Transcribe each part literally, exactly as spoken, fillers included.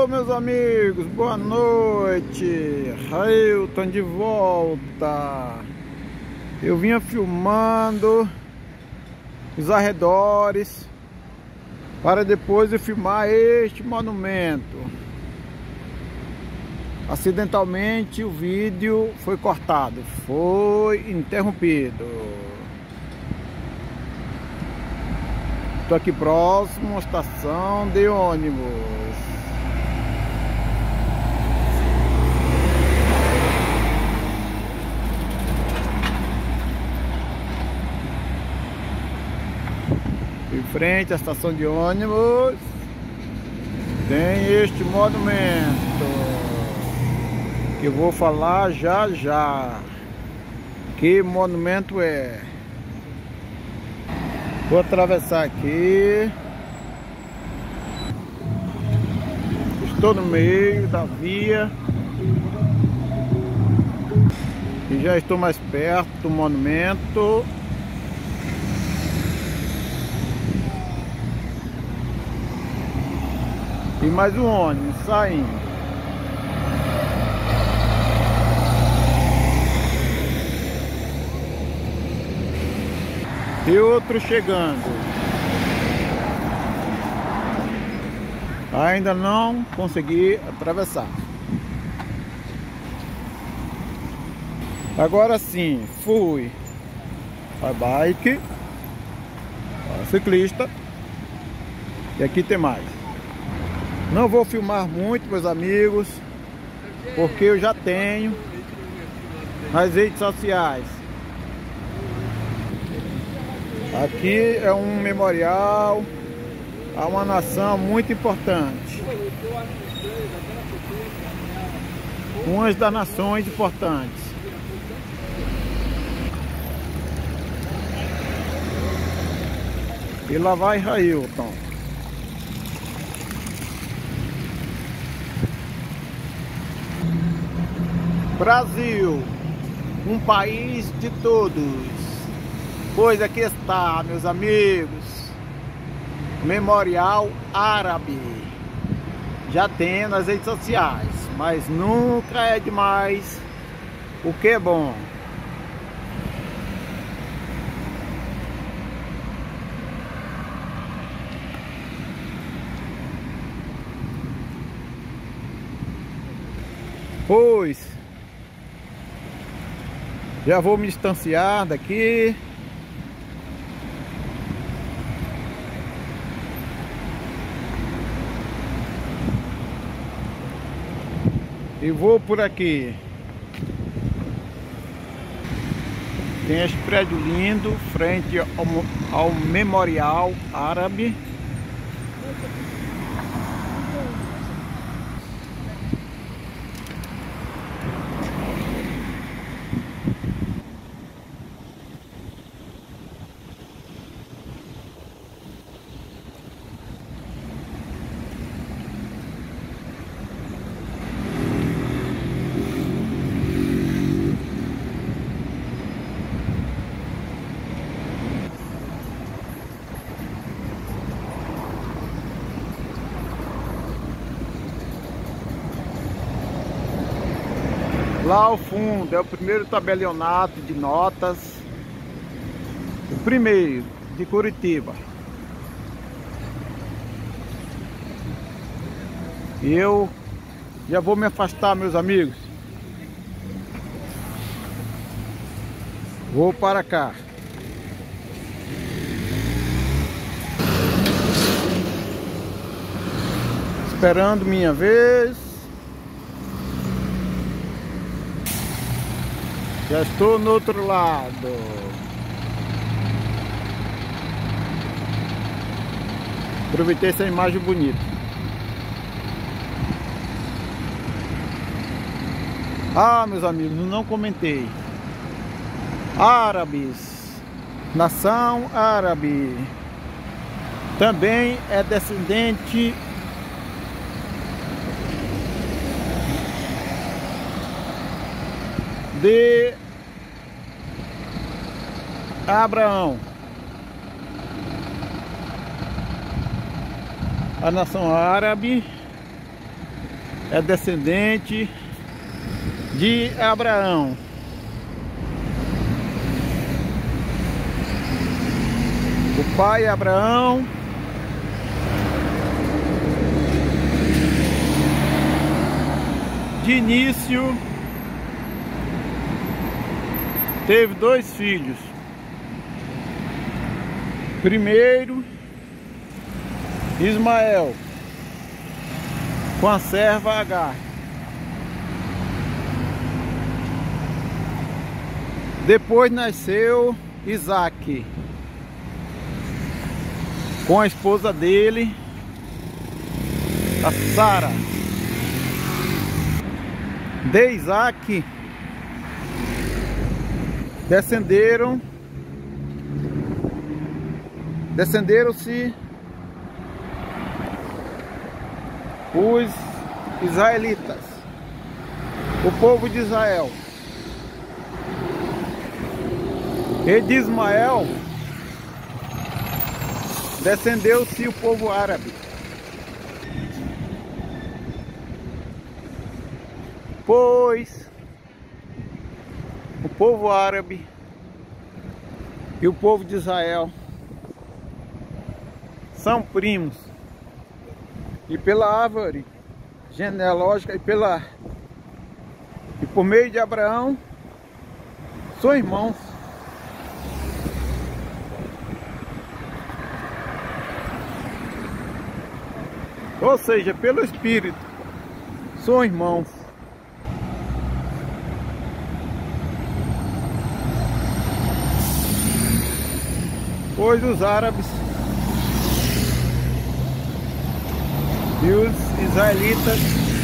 Alô, meus amigos, boa noite. Railton de volta. Eu vinha filmando os arredores para depois eu filmar este monumento. Acidentalmente o vídeo foi cortado, foi interrompido. Estou aqui próximo à estação de ônibus. Em frente à estação de ônibus tem este monumento que eu vou falar já já. Que monumento é? Vou atravessar aqui. Estou no meio da via e já estou mais perto do monumento. E mais um ônibus saindo. E outro chegando. Ainda não consegui atravessar. Agora sim, fui. A bike, a ciclista. E aqui tem mais. Não vou filmar muito, meus amigos, porque eu já tenho nas redes sociais. Aqui é um memorial a uma nação muito importante. Uma das nações importantes. E lá vai Railton. Brasil, um país de todos. Pois aqui está, meus amigos, Memorial Árabe. Já tem nas redes sociais, mas nunca é demais o que é bom. Pois já vou me distanciar daqui. E vou por aqui. Tem esse prédio lindo frente ao, ao Memorial Árabe. Lá ao fundo é o primeiro tabelionato de notas, o primeiro de Curitiba. E eu já vou me afastar, meus amigos. Vou para cá. Esperando minha vez. Já estou no outro lado. Aproveitei essa imagem bonita. Ah, meus amigos, não comentei. Árabes, nação árabe, também é descendente de Abraão. A nação árabe é descendente de Abraão. O pai Abraão de início teve dois filhos. Primeiro, Ismael com a serva Agar. Depois nasceu Isaque com a esposa dele, a Sara. De Isaque descenderam descenderam-se os israelitas, o povo de Israel. E de Ismael descendeu-se o povo árabe. Pois o povo árabe e o povo de Israel são primos, e pela árvore genealógica e pela e por meio de Abraão são irmãos. Ou seja, pelo Espírito são irmãos. Pois os árabes e os israelitas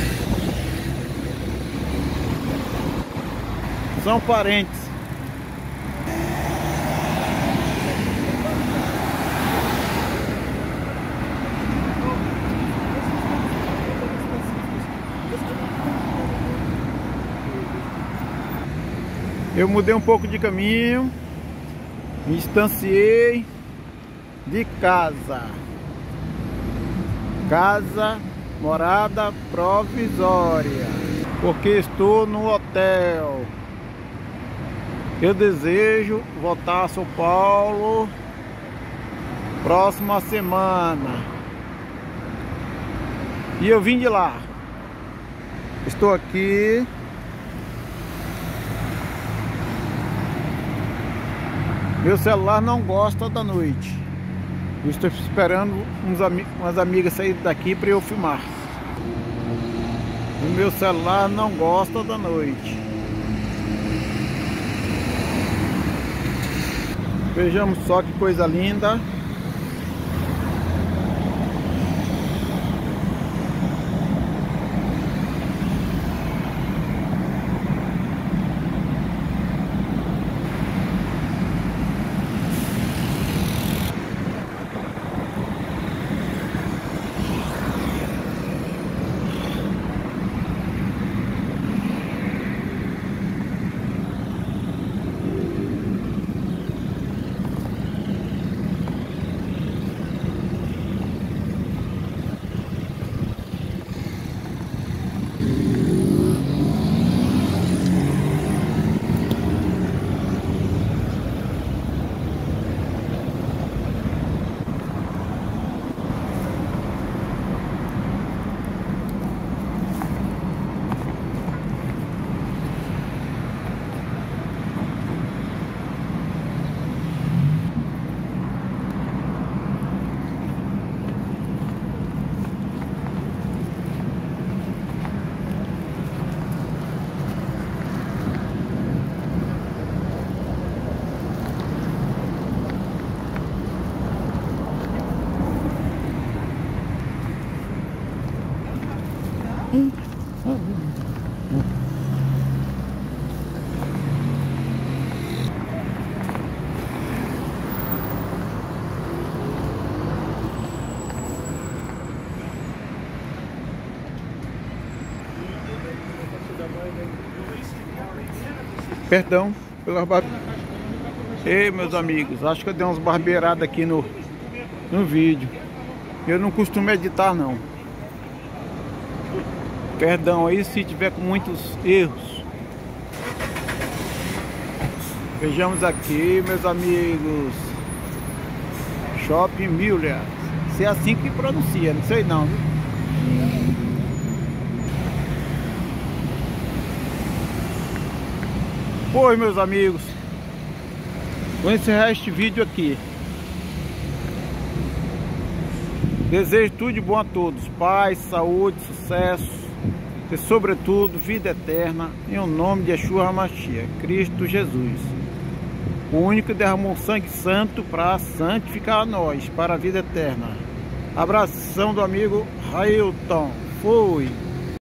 são parentes. Eu mudei um pouco de caminho, me distanciei de casa. Casa, morada provisória, porque estou no hotel. Eu desejo voltar a São Paulo próxima semana. E eu vim de lá. Estou aqui. Meu celular não gosta da noite. Eu estou esperando uns ami umas amigas saírem daqui para eu filmar. O meu celular não gosta da noite. Vejamos só que coisa linda. Perdão pela bar... Ei, meus amigos, acho que eu dei umas barbeiradas aqui no, no vídeo. Eu não costumo editar, não. Perdão aí se tiver com muitos erros. Vejamos aqui, meus amigos. Shopping Miller. Se é assim que pronuncia, não sei não, viu? Pois, meus amigos, vou encerrar este vídeo aqui. Desejo tudo de bom a todos. Paz, saúde, sucesso e, sobretudo, vida eterna. Em o nome de Yeshua HaMashiach, Cristo Jesus. O único que derramou sangue santo para santificar a nós, para a vida eterna. Abração do amigo Railton. Fui.